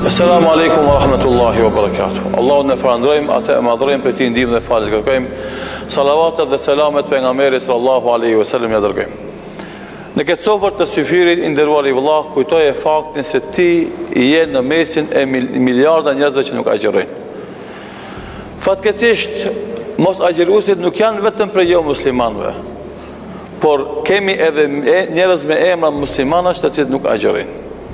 Assalamu alaikum wa rahmatullahi wa barakatuh. Allahun ne falenderojmë, atë e madhrojmë, për ti ndihmë dhe falë kërkojmë. Salavatet dhe selamet pejgamberit sallallahu alaihi wasallam ja dërgojmë. Në këtë sofër të syfirit i nderuar i vëllah, kujtoje faktin se ti je në mesin e miliarda njerëzve që nuk agjerojnë. Fatkeqësisht, mos agjeruesit nuk janë vetëm për jo muslimanëve, por kemi edhe njerëz me emra muslimanash të cilët nuk agjerojnë.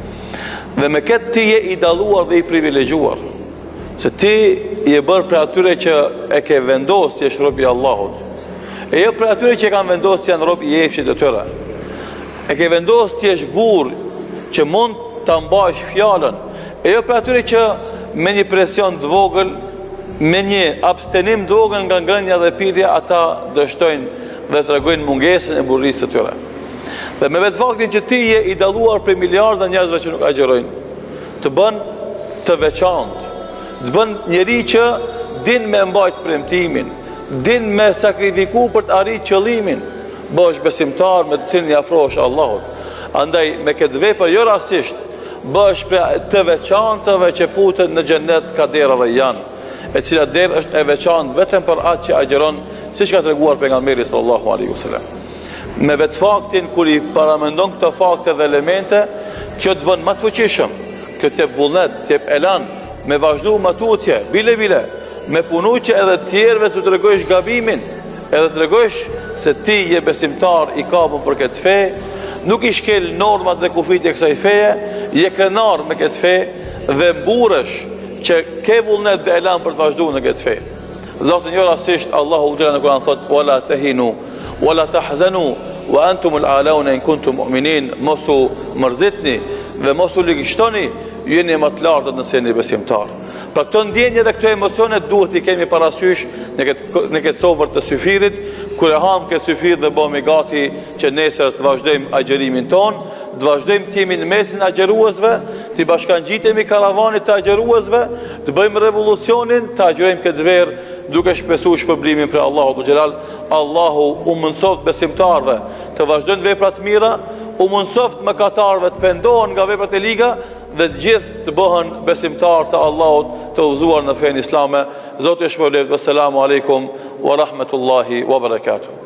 Dhe me këtë ti je i dalluar dhe i privilegjuar, se ti je bërë për atyre që e ke vendosur që është rob i Allahut, e jo për atyre që kanë vendosur që janë rob i jefshit të tyre. E ke vendosur që është burr që mund ta mbash fjalën, e jo për atyre që me një presion të vogël, me një abstenim të vogël nga ngrënia dhe pirja, ata dështojnë dhe tregojnë mungesën e burrisë së tyre. Dhe me vetë faktin që ti je i dalluar për miliarda njerëzve që nuk agjerojnë, të bën të veçantë, të bën njeri që din me mbajt premtimin, din me sakrifiku për të arritur qëllimin, bësh besimtar me të cilin i afrohesh Allahut. Andaj me këtë vepër jo rastisht bësh për të veçantëve që futen në xhenet ka dera Rayyan, e cila derë është e veçantë vetëm për atë që agjeron, siç ka treguar pejgamberi sallallahu alaihi wasallam. Me vetë faktin, kur i paramendon këto fakte dhe elemente, kjo të bën më të fuqishëm, kjo të jep vullnet, të jep elan, me vazhdu më tutje, bile, me punu që edhe tjerëve të tregojsh gabimin, edhe të tregojsh se ti je besimtar i kapur për këtë fe, nuk i shkel normat dhe kufit e kësaj feje, je krenar me këtë fe dhe mburesh që ke vullnet dhe elan për të vazhdu në këtë fe. Zotin jo rastisht, Allahu udhëra në Kur'an thot, wala tahinu wala tahzanu wa antum al-a'launa in kuntum mu'minin, mosu mërzitni dhe mosu ligështoni, jeni më të lartët nëse jeni besimtar. Për këto ndjenje dhe këto emocione duhet i kemi parasysh në këtë sofër të syfirit, kur e ham këtë syfir dhe bëhemi gati që nesër të vazhdojmë agjerimin ton, të vazhdojmë të jemi në mesin e agjeruesve, të bashkangjitemi karavanit të agjeruesve, të bëjmë revolucionin, të agjerojmë këtë verë duke shpesuar shpërblimin për Allahu xhelal. Allahu u mundsoft besimtarve të vazhdojnë veprat mira, u mundsoft mëkatarëve të pendohen nga veprat e liga dhe të gjithë të bëhen besimtar të Allahut të udhëzuar në fenë islame. Zoti ju shpëlbojë. Assalamu alaikum wa rahmatullahi wa barakatuh.